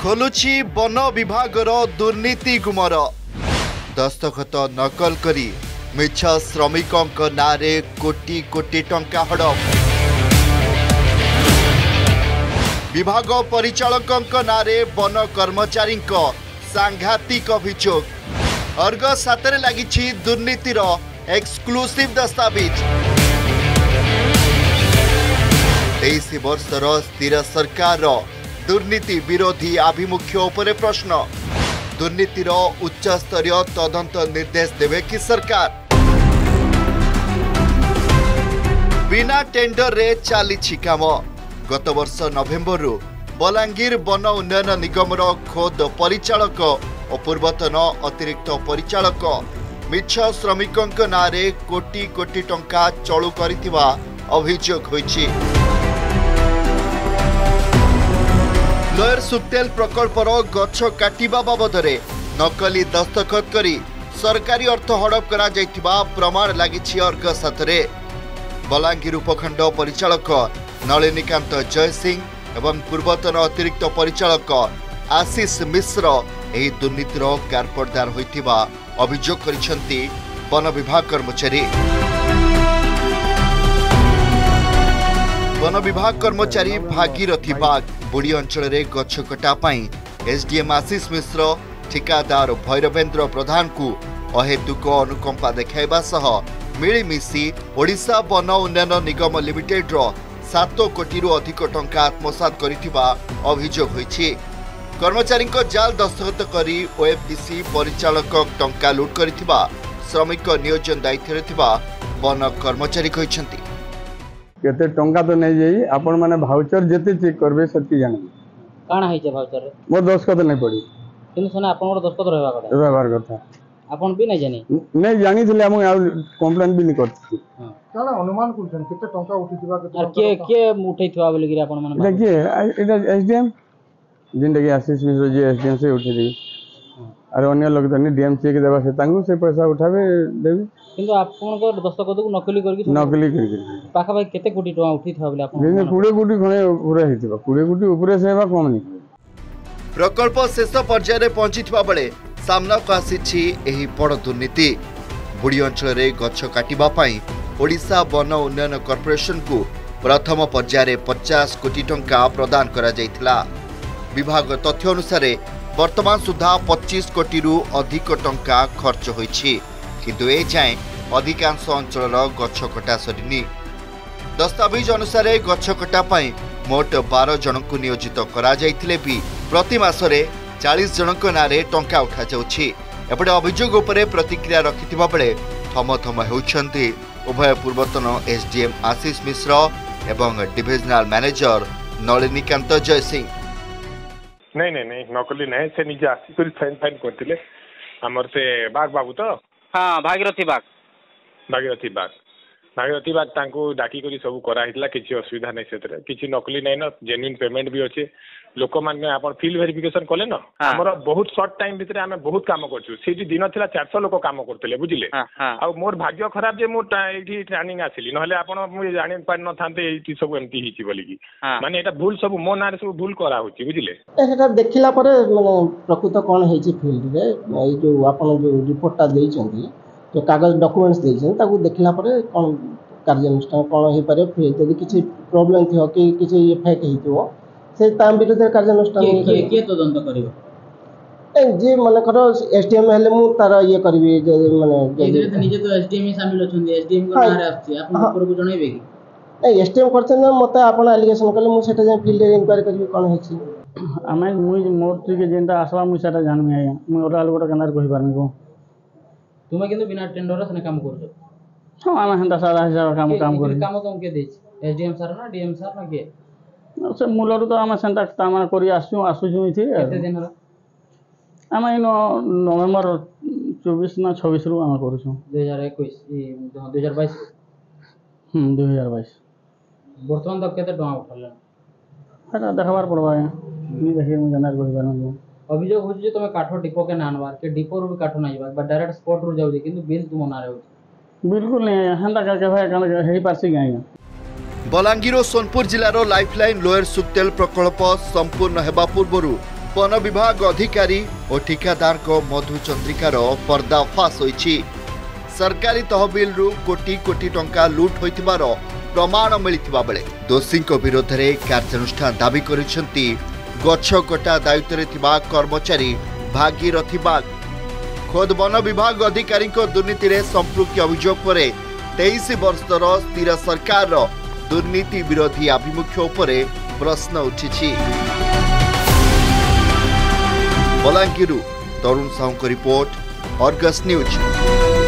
खोलुची one विभागर दुर्नीति गुमर दस्तखत नकल करी मिछ श्रमिकों नारे कोटी कोटी टंका हड़प विभाग परिचालकों नारे वन कर्मचारी सांघातिक अभियोग अर्गस हाथ में लगी दुर्नीतिर एक्सक्लूसिव दस्तावेज 23 वर्षर स्थिर सरकार दुर्नीति विरोधी आभिमुख्य उपरे प्रश्न दुर्नीतिर उच्च स्तरीय तदंत निर्देश देवे कि सरकार बिना टेंडर रे चली काम गत वर्ष नवेम्बर बलांगीर वन उन्नयन निगम खोद परिचालक और पूर्वतन अतिरिक्त परिचालक मिछ श्रमिकों नारे कोटी कोटी टंका चलू करिथिबा अभियोग होइछि। लोयर सुक्तेल प्रकल्पर गछ काटिबा बाबदरे नकली दस्तखत करी सरकारी अर्थ हड़प करा जाइथिबा प्रमाण लागिछि अर्गस हाथरे। बलांगीर उपखंड परिचालक नलिनीकांत जयसिंह एवं पूर्वतन अतिरिक्त परिचालक आशीष मिश्र एही दुर्नीतिर कारपटदार होइथिबा अभियोग करिसेंती वन विभाग कर्मचारी। वन विभाग कर्मचारी भागीरथी बाग बुड़ी अंचल रे गछ कटा पाई एसडीएम आशीष मिश्र ठिकादार भैरवेंद्र प्रधान को अहेतुक अनुकंपा देखाइबा सह मिलीमिशी ओडिशा वन उन्नयन निगम लिमिटेड रो 7 कोटी रु अधिक टंका आत्मसात करिथिबा अभियोग होइछि। कर्मचारी जाल दस्तखत करी ओएफडीसी परिचालक टंका लूट करिथिबा श्रमिक नियोजन दायित्व थिबा वन कर्मचारी कहिसेंती। केते टंका तो नहीं जाई आपण माने भाउचर जेते चेक करबे सती जानि काना है जे भाउचर रे मोर दस्तखत नहीं पड़ी किन सने आपण मोर दस्तखत रहबा कथा व्यवहार करता आपण भी नहीं जानि नहीं जानि थिले हम कंप्लेंट भी नहीं करथि। हां काना अनुमान कुछन केते टंका उठिथिबा के के उठैथिबा बोली कि आपण माने देखिए एटा एसडीएम जिंदगी आशीष मिश्र जी एसडीएम से उठी दी अरे अन्य लोग तो नहीं डीएम चेक देबा से तांगु से पैसा उठाबे देबी किंतु आपण को दस्तखत को नकली करके पाखा भाई केते कोटी टका उठिथबा बोली आपण 20 कोटी खणे पूरा हिथिबा 20 कोटी ऊपर से हेबा कम नहीं। प्रकल्प शेष पर्याय रे पहुंचीथिबा बेले सामना को आसीछि एही बड़ दुर्नीति। बुड़ी अंचल रे गछ काटिबा पई ओडिशा वन उन्नयन कॉर्पोरेशन को प्रथम पर्याय रे 50 कोटी टंका प्रदान करा जायथिला। विभाग तथ्य अनुसार वर्तमान सुधा 25 कोटी रु अधिक टंका खर्च होइछि किंतु ए जाए अधिकांश अंचल गछ कटा सरीनी। दस्तावेज अनुसार गछ कटा पाई मोट 12 जन को नियोजित करा जाइथिले भी प्रति मासरे 40 जन नारे टंका उठा जाउछि। एपटे अभियोग उपरे प्रतिक्रिया रखिथिबा बेले थम थम हेउछन्ति उभय पूर्वतन एसडीएम आशीष मिश्र एवं डिविजनल मैनेजर नलिनीकांत जयसिंह। नहीं नहीं नहीं नकली नहीं से निजे आसी कर फाइन फाइन करथिले हमर से बाग बाबू तो हां भागीरथी बाग तांको डाकी करी सब करा हितला किछि असुविधा नै सेतरे किछि नकली नै न जेन्युइन पेमेंट भी अछि लोक माने आपण फील्ड वेरिफिकेशन कले न हमर बहुत शॉर्ट टाइम भीतर हमें बहुत काम करछु सेठी दिन थिला 400 लोक काम करथले बुझिले आ मोर भाग्य खराब जे मोर एठी ट्रेनिंग आसिली नहले आपण मु जानि पार न थांते एठी सब एमती हिची बोली की माने एटा भूल सब मो नारे सब भूल करा होची बुझिले एटा देखिला परे माने प्रकृत कोन हेची फील्ड रे ए जो आपण जो रिपोर्टटा देइछंती जो कागज डॉक्यूमेंट्स देइछन ताकू देखिला परे कोन कार्यानुष्ठान कोन हे पारे यदि किछि प्रॉब्लम थियो कि किछि इफेक्ट हितो से ताम विरुद्ध कार्यानुष्ठान के तदंत करिवो ए जे माने करो एसडीएम हेले मु तार ये करबी जे माने जे निजे तो एसडीएम शामिल होछन एसडीएम को नारे आछि आपण ऊपर को जणैबे कि ए एसडीएम करछन मते आपण एलिगेशन करले मु सेटा जे फील्ड इंक्वायरी करबी कोन हेछि आमे मु मोर के जेंटा आसवा मु सेटा जानमी आया मु ओरा अलगोटा कनार कहि पारमी को तुमे किंतु बिना टेंडर से काम करछो हां आमे हंदा सादा हिसाब काम करी काम तुम के देछ एसडीएम सर ना डीएम सर ना के से मूलर तो आमे सेंटा तामा करी आसु जुई थी केते दिन रो आमे नवेम्बर 24 ना 26 रु आमे करू 2021 2022 2022 वर्तमान तक केते टका उठले एटा देखबार पड़बा नि देखि मु जानर कहि पारनु अभियोग हो जे तुम काठो डिपो के नानवार के डिपो रो काठो नाही बा डायरेक्ट स्पॉट रो जाउ किंतु बिल तुम नारे हो बिल्कुल नहीं हंदा करके भाई कन हेई पासी गाय। बलांगीर और सोनपुर जिलार लाइफलाइन लोयर सुक्तेल प्रकल्प संपूर्ण हेबा पूर्व वन विभाग अधिकारी और ठिकादार को मधु चंद्रिकार पर्दाफाश होईछि। सरकारी तहबिल रु कोटी कोटी टंका लूट होइथिबार प्रमाण मिलिथिबा बेले दोषी विरोध में कार्यानुष्ठान दाबी करिसेंती गछ कटा दायित्व थिबा कर्मचारी भागीरथी बाग। खोद वन विभाग अधिकारी दुर्नीति रे संपृक्ति अभियोग पर 23 वर्षर स्थिर सरकार दुर्नीति विरोधी आभिमुख्य उपरे प्रश्न उठिछि। Balangir Tarun Sahu report, Argus news.